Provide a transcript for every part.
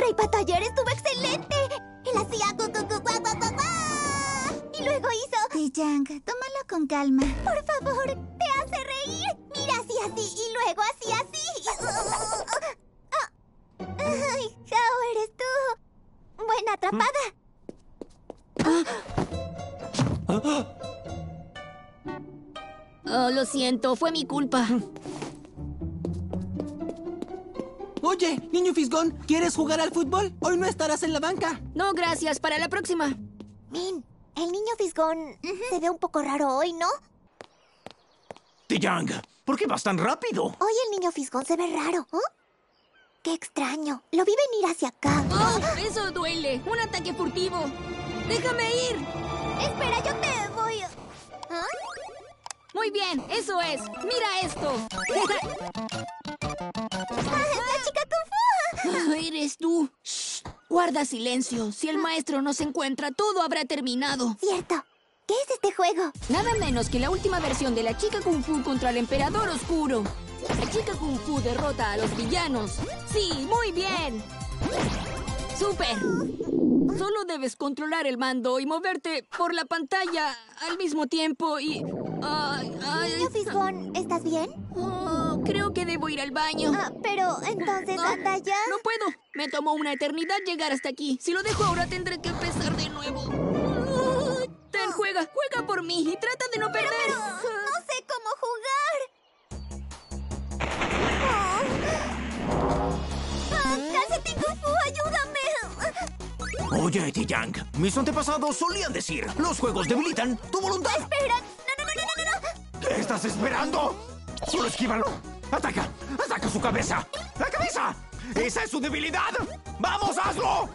Rey Pato ayer estuvo excelente. Él hacía gu, gu, gu, guau, guau, guau, guau. Y luego hizo... Tijang, tómalo con calma. Por favor, te hace reír. Mira, así, así, y luego así, así. Ay, Hao, eres tú. Buena atrapada. Oh, lo siento, fue mi culpa. Oye, niño Fisgón, ¿quieres jugar al fútbol? Hoy no estarás en la banca. No, gracias, para la próxima. Min, el niño Fisgón se ve un poco raro hoy, ¿no? Tijang, ¿por qué vas tan rápido? Hoy el niño Fisgón se ve raro, ¿oh? ¡Qué extraño! Lo vi venir hacia acá. ¡Oh, eso duele! ¡Un ataque furtivo! ¡Déjame ir! Espera, yo te voy... ¿Ah? Muy bien, eso es. ¡Mira esto! ¡La chica Kung Fu! Ah, ¡Eres tú! Shh, guarda silencio. Si el maestro no se encuentra, todo habrá terminado. Cierto. ¿Qué es este juego? Nada menos que la última versión de la chica Kung Fu contra el Emperador Oscuro. La chica Kung Fu derrota a los villanos. ¡Sí, muy bien! ¡Súper! Solo debes controlar el mando y moverte por la pantalla al mismo tiempo y... Niño Fisgón, ¿estás bien? Oh, creo que debo ir al baño. Pero entonces anda ya. No puedo. Me tomó una eternidad llegar hasta aquí. Si lo dejo ahora tendré que empezar de nuevo. Ten, juega por mí y trata de no perder. Pero no sé cómo jugar. ¡Calcetín Kung Fu, ayúdame! Oye, Tijang, mis antepasados solían decir, los juegos debilitan tu voluntad. ¡Espera! ¡No! ¿Qué estás esperando? Solo esquívalo. ¡Ataca! ¡Ataca su cabeza! ¡La cabeza! ¡Esa es su debilidad! ¡Vamos, hazlo!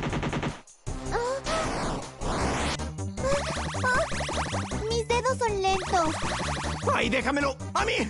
Mis dedos son lentos. ¡Ay, déjamelo! ¡A mí!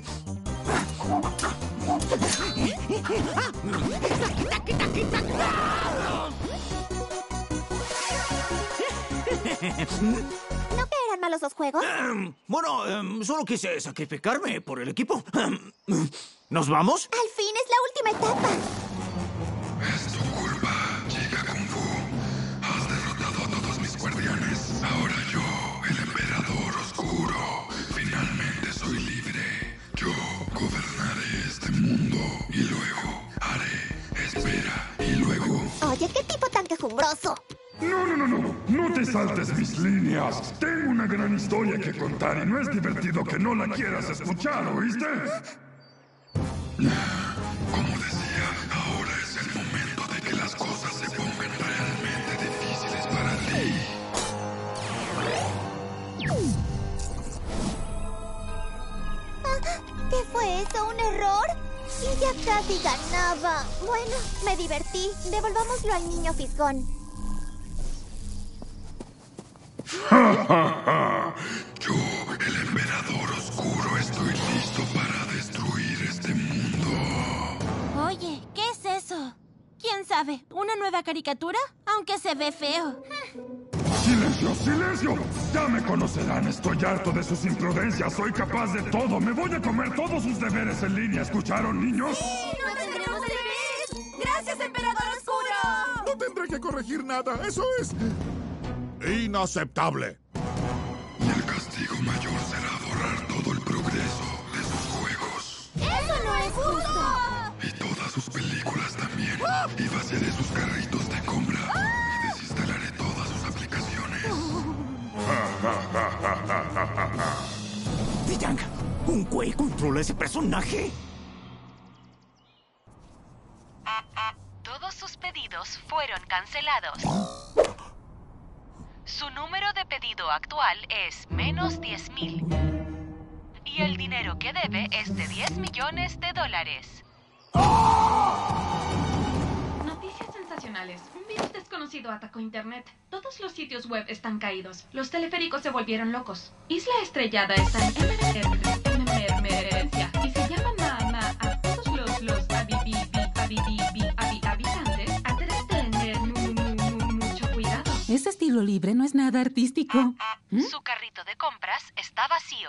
¿No que eran malos los juegos? Bueno, solo quise sacrificarme por el equipo. ¿Nos vamos? Al fin es la última etapa. Es tu culpa, chica Kung Fu. Has derrotado a todos mis guardianes. Ahora yo, el Emperador Oscuro, finalmente soy libre. Yo gobernaré este mundo y luego haré, espera, y luego... Oye, ¿qué tipo tan quejumbroso? No te saltes mis líneas. Tengo una gran historia que contar y no es divertido que no la quieras escuchar, ¿oíste? Como decía, ahora es el momento de que las cosas se pongan realmente difíciles para ti. ¿Qué fue eso? ¿Un error? Y ya casi ganaba. Bueno, me divertí. Devolvámoslo al niño Fisgón. Yo, el Emperador Oscuro, estoy listo para destruir este mundo. Oye, ¿qué es eso? ¿Quién sabe? ¿Una nueva caricatura? Aunque se ve feo. ¡Silencio, silencio! Ya me conocerán, estoy harto de sus imprudencias. Soy capaz de todo. Me voy a comer todos sus deberes en línea. ¿Escucharon, niños? ¡No tendremos deberes! ¡Gracias, Emperador Oscuro! No tendré que corregir nada. Eso es... inaceptable. Y el castigo mayor será borrar todo el progreso de sus juegos. ¡Eso no es justo! Y todas sus películas también. Y vaciaré sus carritos de compra. Y desinstalaré todas sus aplicaciones. Tijang, ¿un Kuei controla ese personaje? Todos sus pedidos fueron cancelados. Su número de pedido actual es menos 10,000. Y el dinero que debe es de $10 millones. Noticias sensacionales. Un virus desconocido atacó Internet. Todos los sitios web están caídos. Los teleféricos se volvieron locos. Isla Estrellada está en emergencia. Y se llama a todos los habitantes a tener mucho cuidado. Ese estilo libre no es nada artístico. Su carrito de compras está vacío.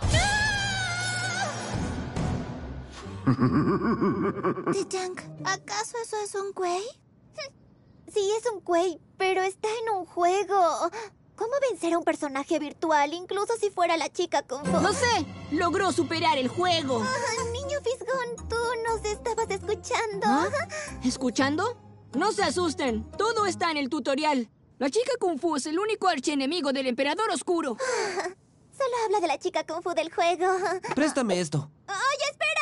Tijang, ¿acaso eso es un Kuei? Sí, es un Quay, pero está en un juego. ¿Cómo vencer a un personaje virtual, incluso si fuera la chica Kung Fu? ¡Lo sé! ¡Logró superar el juego! Niño Fisgón, tú nos estabas escuchando. ¿Ah? ¿Escuchando? No se asusten, todo está en el tutorial. La chica Kung Fu es el único archienemigo del Emperador Oscuro. Solo habla de la chica Kung Fu del juego. Préstame esto. ¡Oye, espera!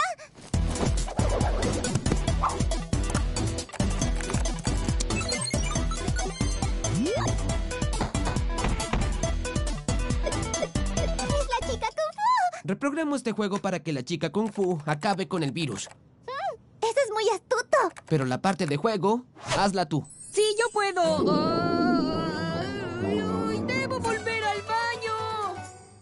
¡Es la chica Kung Fu! Reprogramo este juego para que la chica Kung Fu acabe con el virus. Eso es muy astuto. Pero la parte de juego, hazla tú. ¡Sí, yo puedo! ¡Ay, debo volver al baño!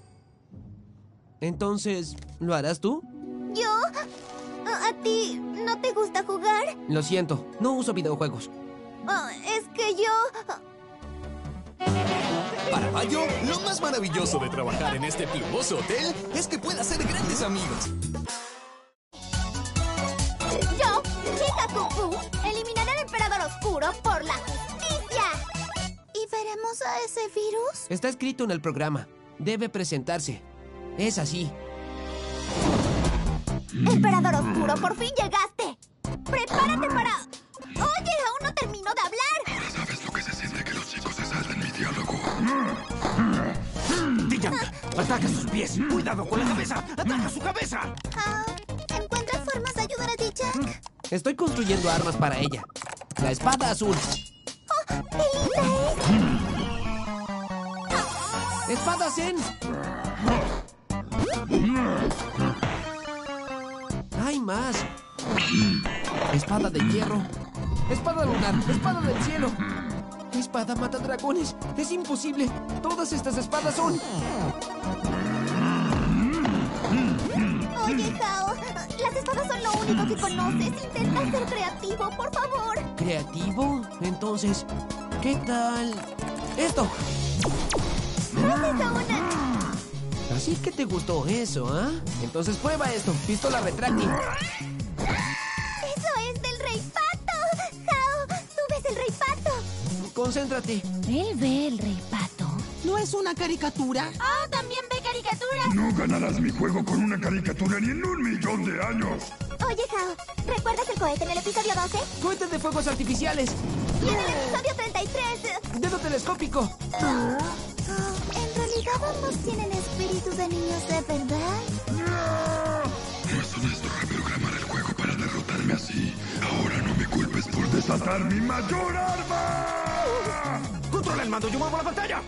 Entonces, ¿lo harás tú? ¿Yo? ¿A ti no te gusta jugar? Lo siento, no uso videojuegos. Es que yo... Para Bayo, lo más maravilloso de trabajar en este plumoso hotel es que puede hacer grandes amigos. Yo, chica Kung Fu, eliminaré al Emperador Oscuro por la justicia. ¿Y veremos a ese virus? Está escrito en el programa. Debe presentarse. Es así. Emperador Oscuro, por fin llegaste. Prepárate para... Oye, aún no termino de hablar. Ahora sabes lo que se siente que los chicos se salten mi diálogo. Dianka, ataca sus pies. Cuidado con la cabeza. Ataca su cabeza. ¿Encuentras formas de ayudar a Dijak? Estoy construyendo armas para ella. La espada azul. ¡Qué linda es! ¡Espada Zen! ¡Hay más! Espada de hierro. Espada lunar. Espada del cielo. Espada mata dragones. Es imposible. Todas estas espadas son... Oye, Hao, las espadas son lo único que conoces. Intenta ser creativo, por favor. ¿Creativo? Entonces, ¿qué tal esto? Gracias a una... Así que te gustó eso, ¿ah? Entonces prueba esto. Pistola retráctil. ¡Eso es del Rey Pato! Hao, tú ves el Rey Pato. Concéntrate. ¿Él ve el Rey Pato? ¿No es una caricatura? ¡Oh, también ve caricaturas! No ganarás mi juego con una caricatura ni en 1.000.000 de años. Oye, Hao, ¿recuerdas el cohete en el episodio 12? ¡Cohetes de fuegos artificiales! Y en el episodio 33... ¡Dedo telescópico! En realidad ambos tienen espíritus de niños de verdad. No es honesto reprogramar el juego para derrotarme así. Ahora no me culpes por desatar mi mayor arma. Controla el mando, yo muevo la pantalla.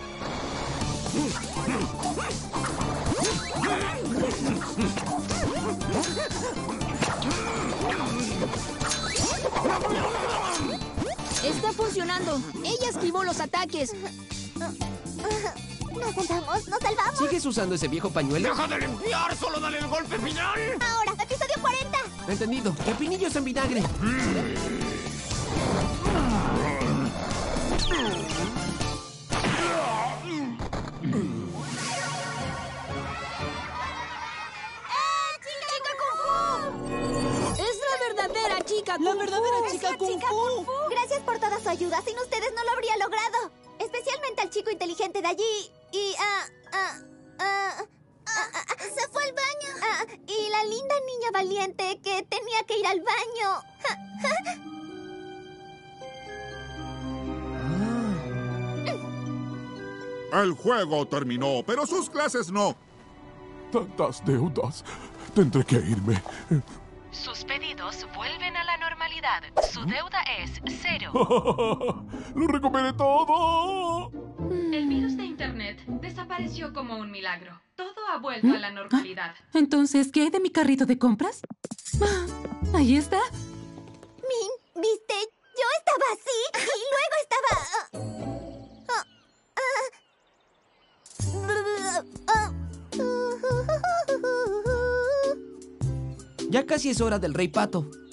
¡Está funcionando! ¡Ella esquivó los ataques! Nos salvamos, nos salvamos. ¿Sigues usando ese viejo pañuelo? ¡Deja de limpiar! ¡Solo dale el golpe final! Ahora, episodio 40. Entendido. Pepinillos en vinagre. ¡Chica Kung Fu! ¡Es la verdadera chica Kung Fu! ¡La verdadera chica Kung Fu! Gracias por toda su ayuda. Sin ustedes no lo habría logrado. Especialmente al chico inteligente de allí. Y, Se fue al baño. y la linda niña valiente que tenía que ir al baño. El juego terminó, pero sus clases no. Tantas deudas. Tendré que irme. Sus pedidos vuelven a la normalidad. Su deuda es 0. ¡Lo recuperé todo! El virus de Internet desapareció como un milagro. Todo ha vuelto a la normalidad. Entonces, ¿qué hay de mi carrito de compras? Ahí está. Min, ¿viste? Yo estaba así y luego estaba... Ya casi es hora del Rey Pato.